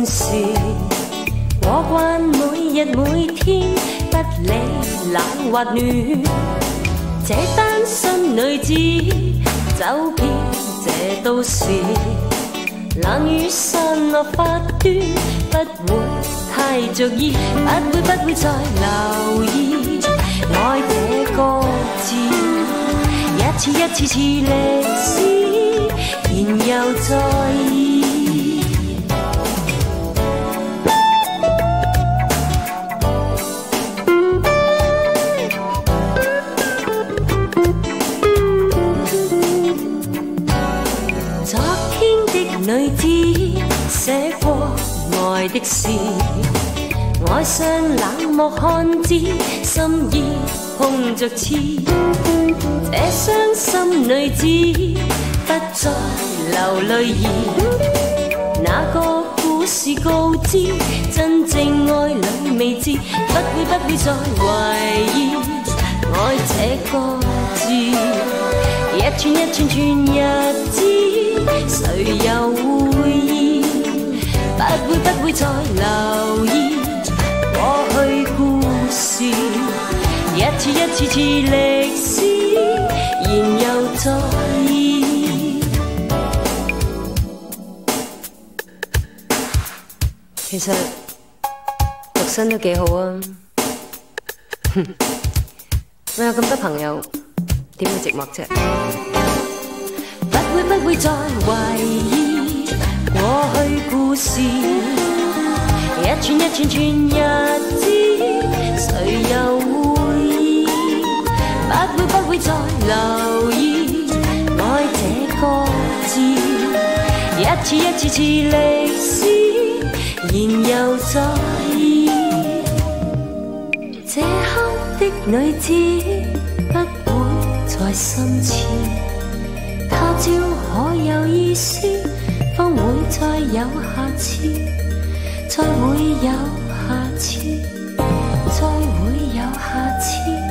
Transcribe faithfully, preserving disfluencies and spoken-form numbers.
時，過慣每日每天，不理冷或暖。這單身女子走遍這都市，冷雨散落發端，不會太着意，不會不會再留意愛這個字，一次一次次歷史，然又再現。昨天的女子寫過愛的詩，愛上冷漠漢子，心意碰着刺。這傷心女子不再流淚兒，那個故事告知，真正愛侶未知，不會不會再懷疑愛這個字，一串一串串日子，誰又會意？不會不會再留意過去故事，一次一次次歷史，然又再現。其實獨身都幾好啊，我有咁多朋友，點會寂寞啫？不會不會再懷疑過去故事，一串一串串日子，誰又會意？不會不會再留意愛這個字，一次一次次歷史，然又再現。這刻的女子不會再心痴，他朝可有意思，方會再有下次，再會有下次，再會有下次。